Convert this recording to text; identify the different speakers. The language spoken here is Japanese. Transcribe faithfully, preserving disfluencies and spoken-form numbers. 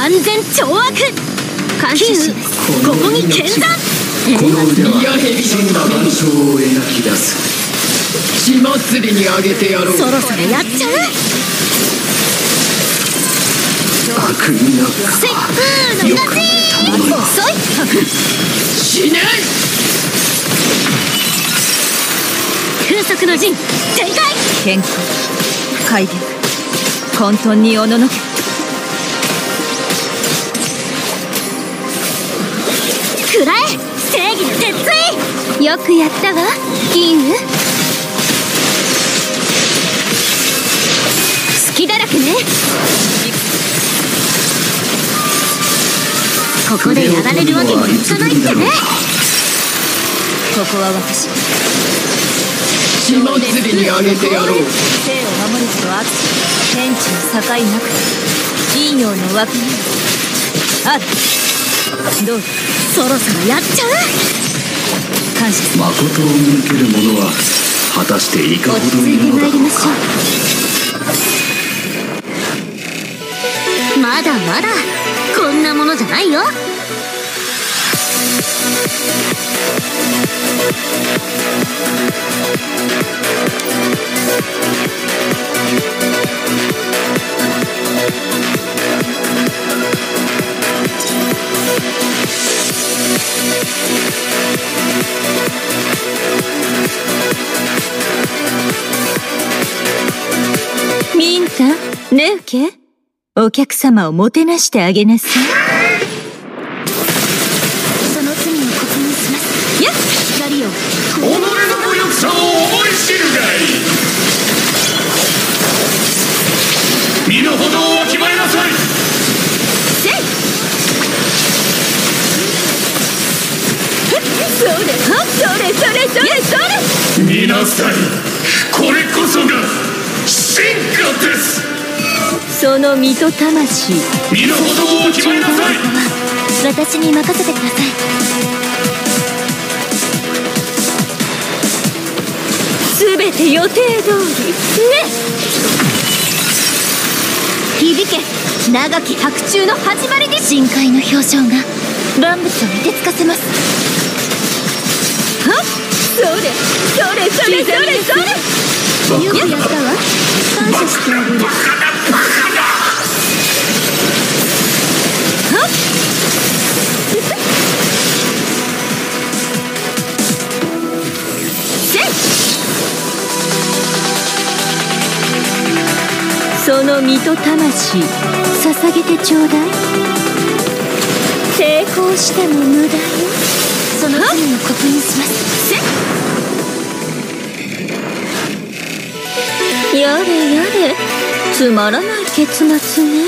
Speaker 1: 完全懲悪。感謝します。ここに剣山。
Speaker 2: この腕は真羅万象を描き出す。血祭りにあげてやろう。
Speaker 1: そろそろやっちゃう。
Speaker 2: 悪意な
Speaker 1: せっふーの勝ち。遅い。
Speaker 2: 死ね。
Speaker 1: 空速の陣展開。
Speaker 3: 健康開力混沌におののけ。
Speaker 1: 食らえ正義の鉄槌。よくやったわ銀羽。隙だらけね。ここでやられるわけにいかないってね。
Speaker 3: ここは私。
Speaker 2: 血祭りにあげてやろう。
Speaker 3: 生を守ると悪天地の境なく陰陽の枠にある。どうぞ。
Speaker 1: そろそろやっちゃう。
Speaker 3: 感謝する。
Speaker 2: 誠を見抜ける者は果たしていかほどいるのだろうか。
Speaker 1: まだまだこんなものじゃないよ。
Speaker 3: ミンタネウケ、お客様をもてなしてあげなさい。
Speaker 1: その罪を刻印します。やっ光を。
Speaker 4: 己の無力さを思い知るがいい。身の程をわきまえなさい。
Speaker 1: せい。それはそれそれそれそれ。
Speaker 4: 見なさい。これこそが進化です。
Speaker 3: その身と魂。
Speaker 4: 身の程をわきまえなさい。
Speaker 1: 私に任せてください。
Speaker 3: すべて予定通りね。
Speaker 1: 響け長き白昼の始まりで。深海の表情が万物を凍てつかせます。
Speaker 3: はっそれそれそれそれそれ。
Speaker 1: よくやったわ。感謝してあげる。
Speaker 3: その身と魂捧げてちょうだい。抵抗しても無駄よ。
Speaker 1: その罪を刻印します。
Speaker 3: やれやれつまらない結末ね。